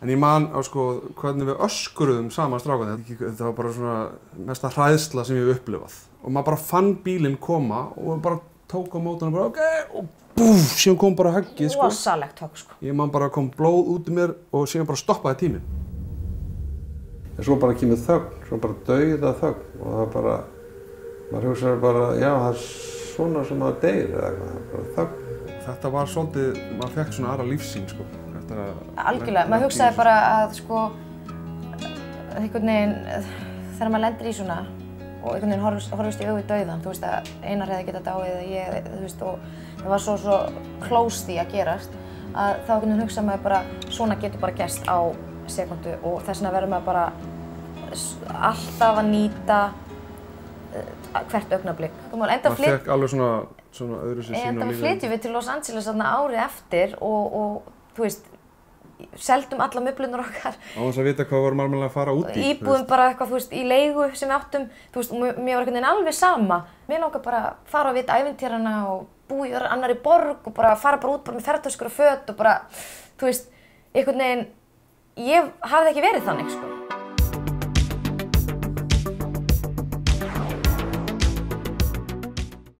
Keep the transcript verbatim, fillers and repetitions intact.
En ég man á sko hvernig við öskruðum saman strákarnir. Þetta var bara svona mesta hræðsla sem ég hef upplifað. Og maður bara fann bílinn koma og bara tók á móti og bara ok, og búf, síðan kom bara höggið sko. Rosalegt högg sko. Ég man bara kom blóð út í mér og síðan bara stoppaði tíminn. En svo bara kemur þögn, svo bara dauða þögn og það bara, maður hugsaði bara, já það er svona sem maður deyr eða eitthvað, bara þögn. Þetta var svolítið, maður fekk svona aðra lífssýn sko. Algjörlega, maður hugsaði bara að sko einhvern veginn þegar maður lendir í svona og einhvern veginn horfist, horfist í augu dauðan, þú veist að Einar hefði getað dáið eða ég, þú veist, og það var svo svo close því að gerast að þá einhvern veginn hugsaði maður bara svona getur bara gerst á sekundu og þess vegna verður maður bara alltaf að nýta hvert augnablik. Maður fekk alveg svona, svona öðru sér sín á lífið. Enda flytjum við til Los Angeles þarna árið eftir og, og þú veist, seldum alla möblunar okkar. Á þess að vita hvað vorum almennilega að fara út í. Íbúðum bara eitthvað, þú veist, í leigu sem við áttum, þú veist, mér var einhvern veginn alveg sama. Mér langar bara að fara að vita ævintýrana og búa í annarri borg og bara fara bara út bara með ferðatöskur og föt og bara, þú veist, einhvern veginn, ég hafði ekki verið þannig, sko.